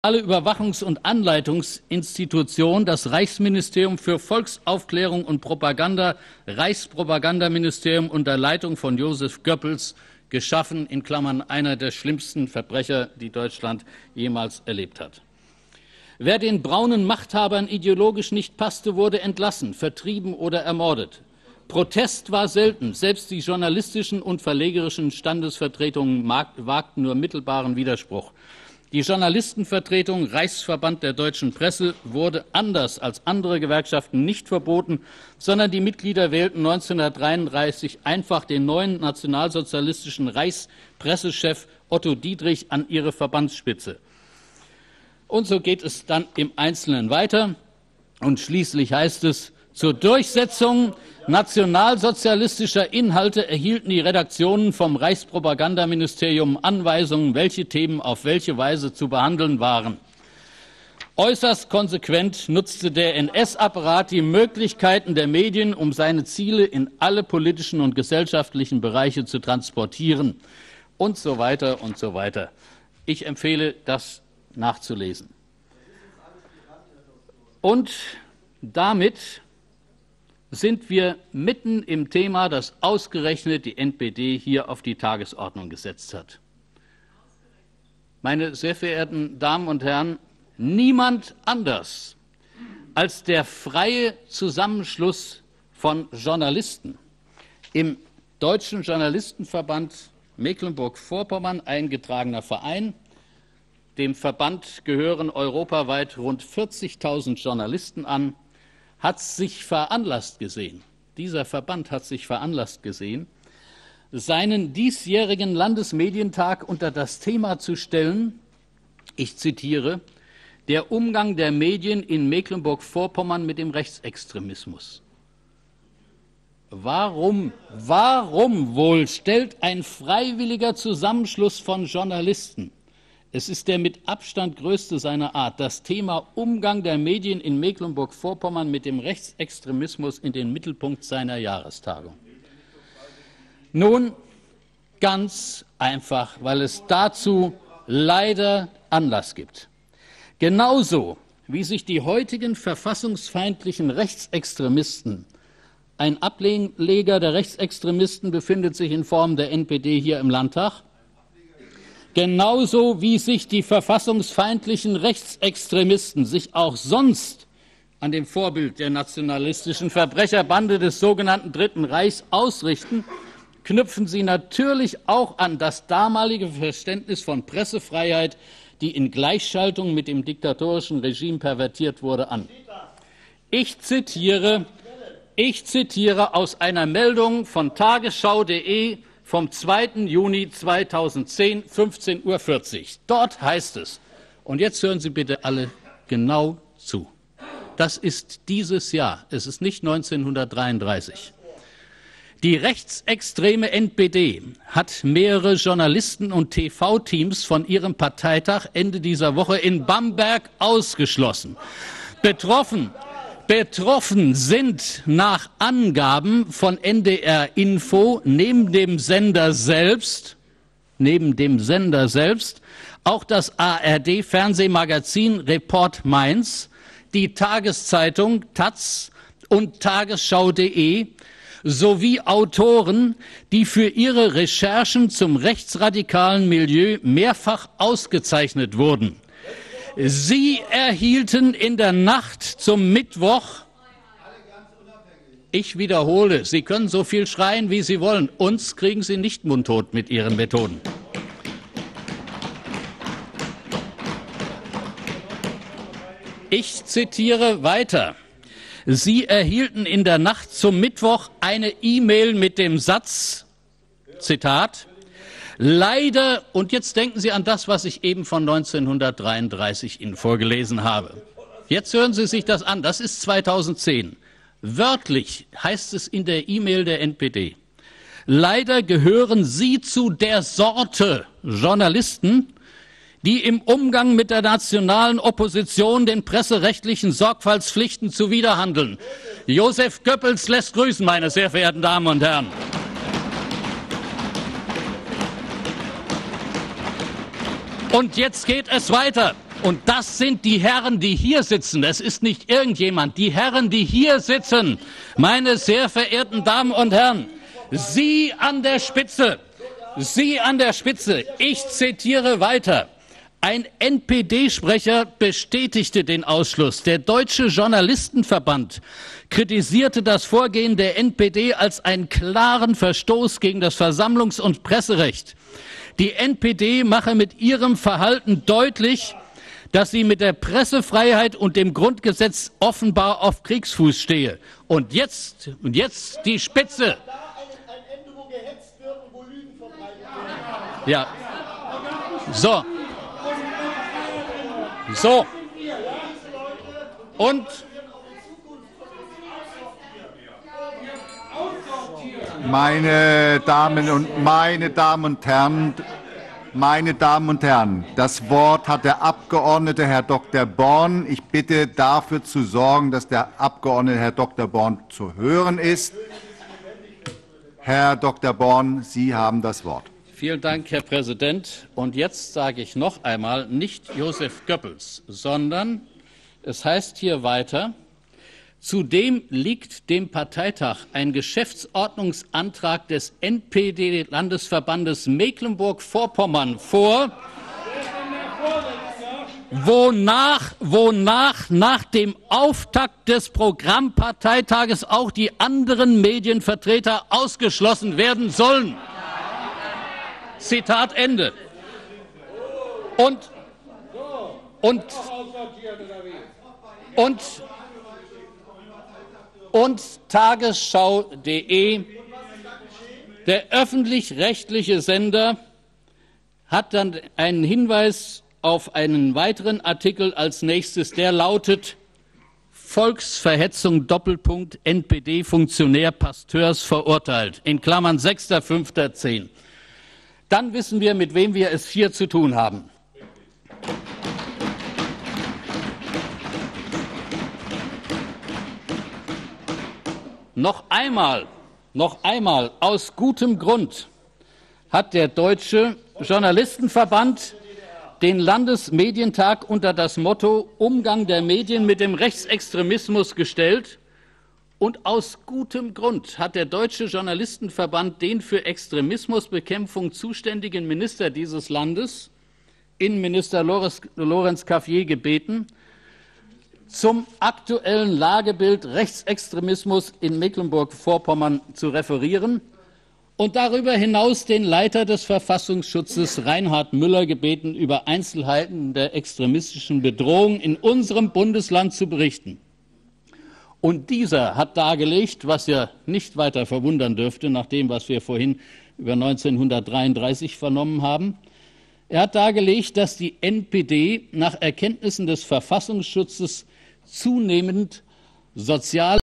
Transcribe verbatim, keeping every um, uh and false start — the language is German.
Überwachungs- und Anleitungsinstitution, das Reichsministerium für Volksaufklärung und Propaganda, Reichspropagandaministerium unter Leitung von Josef Goebbels, geschaffen, in Klammern einer der schlimmsten Verbrecher, die Deutschland jemals erlebt hat. Wer den braunen Machthabern ideologisch nicht passte, wurde entlassen, vertrieben oder ermordet. Protest war selten, selbst die journalistischen und verlegerischen Standesvertretungen wagten nur mittelbaren Widerspruch. Die Journalistenvertretung Reichsverband der deutschen Presse wurde anders als andere Gewerkschaften nicht verboten, sondern die Mitglieder wählten neunzehnhundertdreiunddreißig einfach den neuen nationalsozialistischen Reichspressechef Otto Dietrich an ihre Verbandsspitze. Und so geht es dann im Einzelnen weiter. Und schließlich heißt es, zur Durchsetzung nationalsozialistischer Inhalte erhielten die Redaktionen vom Reichspropagandaministerium Anweisungen, welche Themen auf welche Weise zu behandeln waren. Äußerst konsequent nutzte der N S-Apparat die Möglichkeiten der Medien, um seine Ziele in alle politischen und gesellschaftlichen Bereiche zu transportieren und so weiter und so weiter. Ich empfehle, das nachzulesen. Und damit sind wir mitten im Thema, das ausgerechnet die N P D hier auf die Tagesordnung gesetzt hat. Meine sehr verehrten Damen und Herren, niemand anders als der freie Zusammenschluss von Journalisten im Deutschen Journalistenverband Mecklenburg-Vorpommern, eingetragener Verein. Dem Verband gehören europaweit rund vierzigtausend Journalisten an, hat sich veranlasst gesehen, dieser Verband hat sich veranlasst gesehen, seinen diesjährigen Landesmedientag unter das Thema zu stellen, ich zitiere, der Umgang der Medien in Mecklenburg-Vorpommern mit dem Rechtsextremismus. Warum, warum wohl stellt ein freiwilliger Zusammenschluss von Journalisten, es ist der mit Abstand größte seiner Art, das Thema Umgang der Medien in Mecklenburg-Vorpommern mit dem Rechtsextremismus in den Mittelpunkt seiner Jahrestagung? Nun, ganz einfach, weil es dazu leider Anlass gibt. Genauso wie sich die heutigen verfassungsfeindlichen Rechtsextremisten, ein Ableger der Rechtsextremisten befindet sich in Form der N P D hier im Landtag, genauso wie sich die verfassungsfeindlichen Rechtsextremisten sich auch sonst an dem Vorbild der nationalistischen Verbrecherbande des sogenannten Dritten Reichs ausrichten, knüpfen sie natürlich auch an das damalige Verständnis von Pressefreiheit, die in Gleichschaltung mit dem diktatorischen Regime pervertiert wurde, an. Ich zitiere, ich zitiere aus einer Meldung von tagesschau punkt de vom zweiten Juni zweitausendzehn, fünfzehn Uhr vierzig. Dort heißt es, und jetzt hören Sie bitte alle genau zu, das ist dieses Jahr, es ist nicht neunzehnhundertdreiunddreißig. Die rechtsextreme N P D hat mehrere Journalisten und T V-Teams von ihrem Parteitag Ende dieser Woche in Bamberg ausgeschlossen. Betroffen Betroffen sind nach Angaben von N D R Info neben dem Sender selbst, neben dem Sender selbst, auch das A R D-Fernsehmagazin Report Mainz, die Tageszeitung Taz und tagesschau punkt de sowie Autoren, die für ihre Recherchen zum rechtsradikalen Milieu mehrfach ausgezeichnet wurden. Sie erhielten in der Nacht zum Mittwoch, ich wiederhole, Sie können so viel schreien, wie Sie wollen, uns kriegen Sie nicht mundtot mit Ihren Methoden. Ich zitiere weiter. Sie erhielten in der Nacht zum Mittwoch eine E-Mail mit dem Satz, Zitat, leider, und jetzt denken Sie an das, was ich eben von neunzehnhundertdreiunddreißig Ihnen vorgelesen habe. Jetzt hören Sie sich das an, das ist zweitausendzehn. Wörtlich heißt es in der E-Mail der N P D, leider gehören Sie zu der Sorte Journalisten, die im Umgang mit der nationalen Opposition den presserechtlichen Sorgfaltspflichten zuwiderhandeln. Josef Goebbels lässt grüßen, meine sehr verehrten Damen und Herren. Und jetzt geht es weiter. Und das sind die Herren, die hier sitzen. Das ist nicht irgendjemand. Die Herren, die hier sitzen. Meine sehr verehrten Damen und Herren, Sie an der Spitze. Sie an der Spitze. Ich zitiere weiter. Ein N P D-Sprecher bestätigte den Ausschluss. Der Deutsche Journalistenverband kritisierte das Vorgehen der N P D als einen klaren Verstoß gegen das Versammlungs- und Presserecht. Die N P D mache mit ihrem Verhalten deutlich, dass sie mit der Pressefreiheit und dem Grundgesetz offenbar auf Kriegsfuß stehe. Und jetzt, und jetzt die Spitze. Ja. So. So. Und meine Damen und meine Damen und Herren, meine Damen und Herren, das Wort hat der Abgeordnete Herr Doktor Born. Ich bitte dafür zu sorgen, dass der Abgeordnete Herr Doktor Born zu hören ist. Herr Doktor Born, Sie haben das Wort. Vielen Dank, Herr Präsident. Und jetzt sage ich noch einmal, nicht Josef Goebbels, sondern es heißt hier weiter, zudem liegt dem Parteitag ein Geschäftsordnungsantrag des N P D-Landesverbandes Mecklenburg-Vorpommern vor, wonach, wonach nach dem Auftakt des Programmparteitages auch die anderen Medienvertreter ausgeschlossen werden sollen. Zitat Ende. Und, und, und, und Tagesschau punkt de, der öffentlich-rechtliche Sender, hat dann einen Hinweis auf einen weiteren Artikel als nächstes, der lautet Volksverhetzung Doppelpunkt N P D-Funktionär Pasteurs verurteilt, in Klammern sechster fünfter zehn. Dann wissen wir, mit wem wir es hier zu tun haben. Noch einmal, noch einmal, aus gutem Grund hat der Deutsche Journalistenverband den Landesmedientag unter das Motto Umgang der Medien mit dem Rechtsextremismus gestellt. Und aus gutem Grund hat der Deutsche Journalistenverband den für Extremismusbekämpfung zuständigen Minister dieses Landes, Innenminister Lorenz Cafier, gebeten, zum aktuellen Lagebild Rechtsextremismus in Mecklenburg-Vorpommern zu referieren und darüber hinaus den Leiter des Verfassungsschutzes Reinhard Müller gebeten, über Einzelheiten der extremistischen Bedrohung in unserem Bundesland zu berichten. Und dieser hat dargelegt, was ja nicht weiter verwundern dürfte, nach dem, was wir vorhin über neunzehnhundertdreiunddreißig vernommen haben. Er hat dargelegt, dass die N P D nach Erkenntnissen des Verfassungsschutzes zunehmend sozial